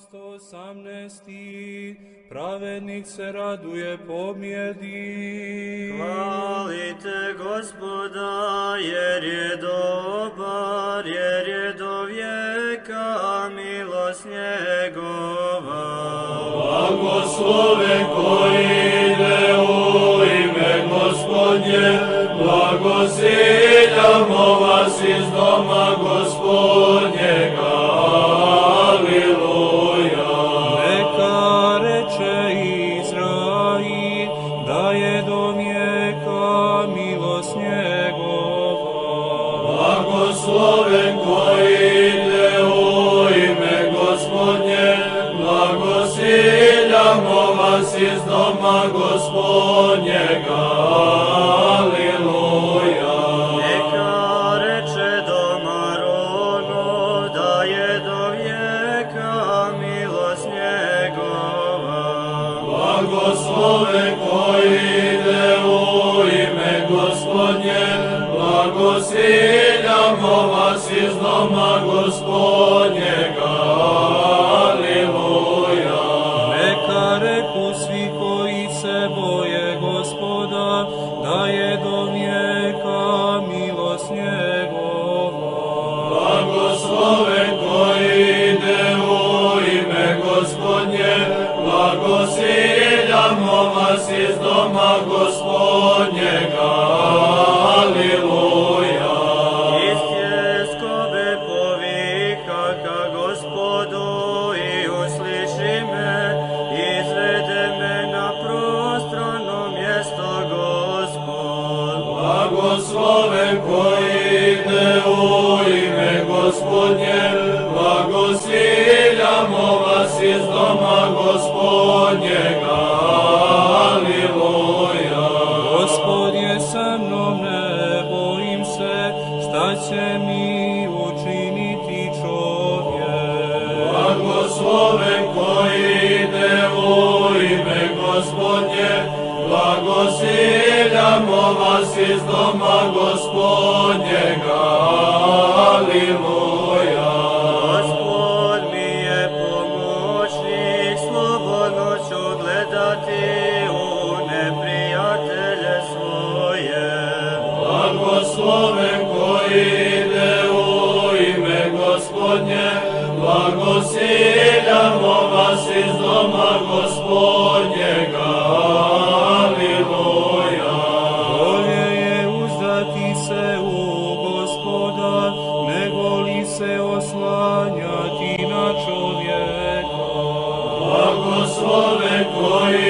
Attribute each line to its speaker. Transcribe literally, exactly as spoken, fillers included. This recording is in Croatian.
Speaker 1: sto osamnaesti. Pravednik se raduje pobjedi.
Speaker 2: Hvalite Gospoda, jer je dobar, jer je do vijeka milost njegova.
Speaker 3: Blagosloven koji ide u ime Gospodnje, blagosiljamo vas iz doma Gospodnjega. Aliluja.
Speaker 1: Neka reče Izrail, da je do vijeka milost njegova.
Speaker 3: Blagosloven koji ide u ime Gospodnje, blagosiljamo vas iz doma Gospodnjega. Aliluja.
Speaker 2: Neka reče doma rogo, da je do vijeka milost njegova.
Speaker 3: Blagosloven koji ide u ime Gospodnje, blagosiljamo vas iz doma Gospodnjega. Aliluja.
Speaker 1: Neka reku svi koji se boje Gospoda, da je do vijeka milost njegova.
Speaker 3: Blagosloven koji ide u ime Gospodnje, blagosiljamo vas iz doma Gospodnjega. Aliluja.
Speaker 2: Iz tjeskobe povika ka Gospodu i usliši me, izvede me na prostrano mjesto Gospod.
Speaker 3: Blagosloven koji ide u ime Gospodnje, blagosiljamo vas iz doma Gospodnjega. Aliluja.
Speaker 1: Gospod je sa mnom, ne bojim se, šta će mi učiniti čovjek.
Speaker 3: Blagosloven koji ide u ime Gospodnje, blagosiljamo vas iz doma Gospodnjega. Aliluja.
Speaker 2: Gospod mi je pomoćnik, slobodno ću gledati u neprijatelje svoje.
Speaker 3: Blagosloven koji ide u ime Gospodnje, blagosiljamo vas iz doma Gospodnjega. Aliluja.
Speaker 1: Bolje je uzdati se u Gospoda, nego li se oslanjati na čovjeka.
Speaker 3: Blagosloven koji